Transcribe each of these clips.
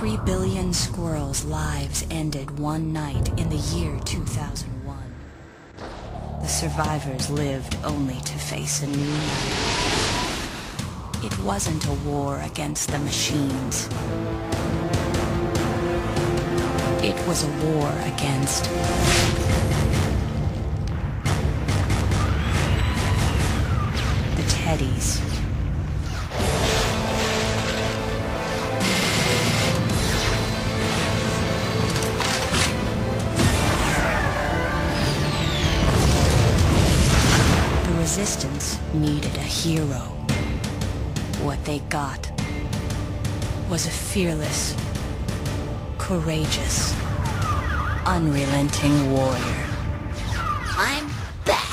3 billion squirrels' lives ended one night in the year 2001. The survivors lived only to face a new night. It wasn't a war against the machines. It was a war against the Teddies. The Resistance needed a hero. What they got was a fearless, courageous, unrelenting warrior. I'm back!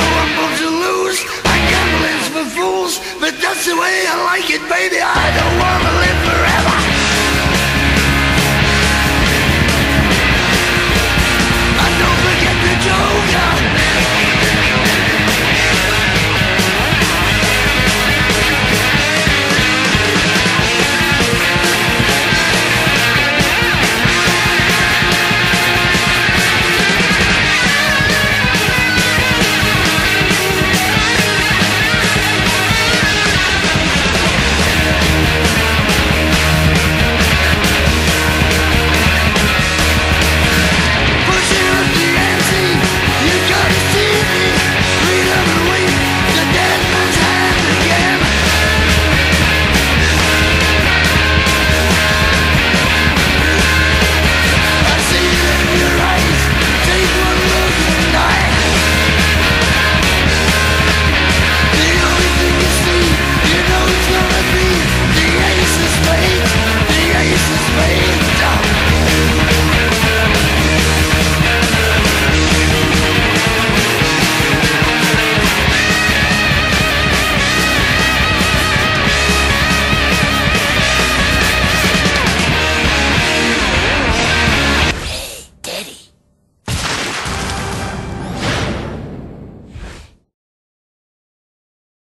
That's the way I like it, baby. I don't want